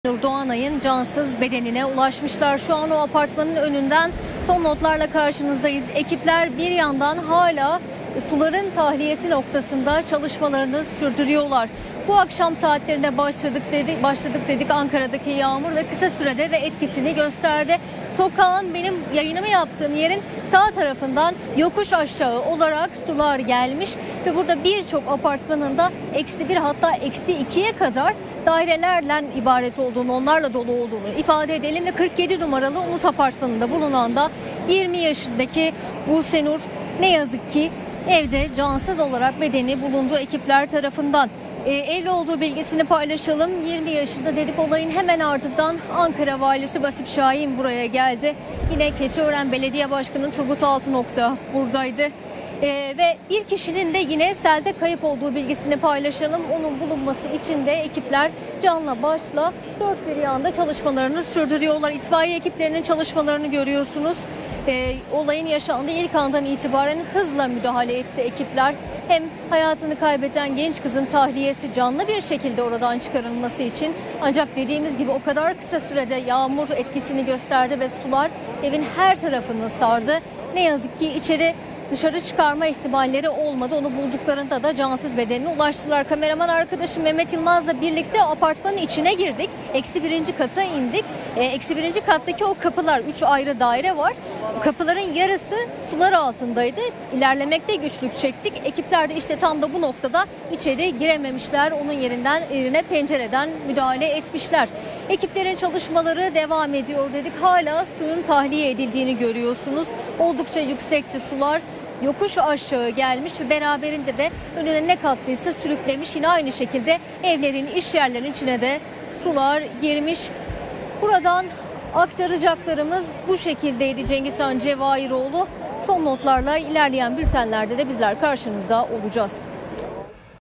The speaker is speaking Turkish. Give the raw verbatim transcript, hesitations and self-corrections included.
Nur Doğanay'ın cansız bedenine ulaşmışlar. Şu an o apartmanın önünden son notlarla karşınızdayız. Ekipler bir yandan hala suların tahliyesi noktasında çalışmalarını sürdürüyorlar. Bu akşam saatlerinde başladık dedik, başladık dedik. Ankara'daki yağmur da kısa sürede ve etkisini gösterdi. Sokağın, benim yayınımı yaptığım yerin sağ tarafından yokuş aşağı olarak sular gelmiş ve burada birçok apartmanın da eksi bir, hatta eksi ikiye kadar dairelerle ibaret olduğunu, onlarla dolu olduğunu ifade edelim ve kırk yedi numaralı Umut Apartmanı'nda bulunan da yirmi yaşındaki Buse Nur ne yazık ki evde cansız olarak bedeni bulunduğu ekipler tarafından. Ee, evli olduğu bilgisini paylaşalım. yirmi yaşında dedik, olayın hemen ardından Ankara Valisi Basip Şahin buraya geldi. Yine Keçiören Belediye Başkanı Turgut Altınok da buradaydı. Ee, ve bir kişinin de yine selde kayıp olduğu bilgisini paylaşalım. Onun bulunması için de ekipler canla başla dört bir yanda çalışmalarını sürdürüyorlar. İtfaiye ekiplerinin çalışmalarını görüyorsunuz. Ee, olayın yaşandığı ilk andan itibaren hızla müdahale etti ekipler. Hem hayatını kaybeden genç kızın tahliyesi, canlı bir şekilde oradan çıkarılması için, ancak dediğimiz gibi o kadar kısa sürede yağmur etkisini gösterdi ve sular evin her tarafını sardı. Ne yazık ki içeri dışarı çıkarma ihtimalleri olmadı. Onu bulduklarında da cansız bedenine ulaştılar. Kameraman arkadaşım Mehmet Yılmaz'la birlikte apartmanın içine girdik. Eksi birinci kata indik. E, eksi birinci kattaki o kapılar, üç ayrı daire var. Kapıların yarısı sular altındaydı. İlerlemekte güçlük çektik. Ekipler de işte tam da bu noktada içeri girememişler. Onun yerinden yerine pencereden müdahale etmişler. Ekiplerin çalışmaları devam ediyor dedik. Hala suyun tahliye edildiğini görüyorsunuz. Oldukça yüksekti sular. Yokuş aşağı gelmiş ve beraberinde de önüne ne kattıysa sürüklemiş. Yine aynı şekilde evlerin, iş yerlerinin içine de sular girmiş. Buradan aktaracaklarımız bu şekildeydi. Cengizhan Cevahiroğlu. Son notlarla ilerleyen bültenlerde de bizler karşınızda olacağız.